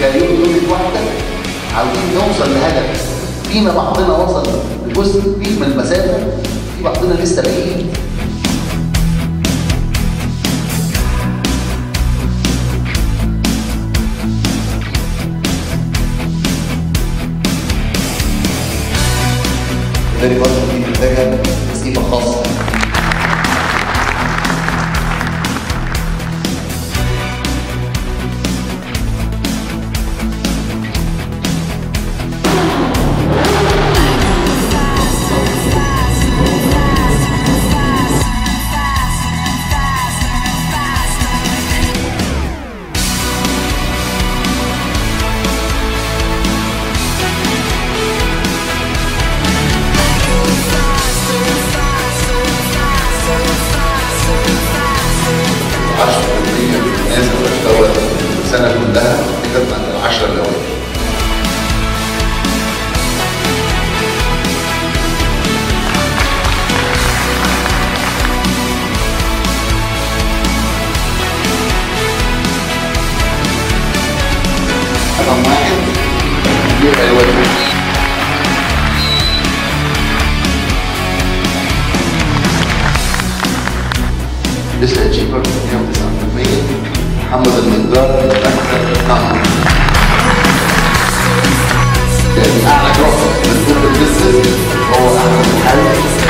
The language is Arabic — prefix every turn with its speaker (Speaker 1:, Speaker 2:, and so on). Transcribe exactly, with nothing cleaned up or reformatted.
Speaker 1: كيونت واحده عاوزين نوصل لهدف. فينا بعضنا وصل لجزء كبير من المسافه، في بعضنا لسه بعيد. بالتالي برضه دي محتاجه تسقيفه خاصه. الناس اللي بتشتغل السنه كلها كانت عند العشره الاوائل. رقم واحد يبقى الوزن. لسه تشيبر مية وتسعة بالمية. محمد المنجار نعم يعني اعلى رقم من كل البيزنس هو اعلى محل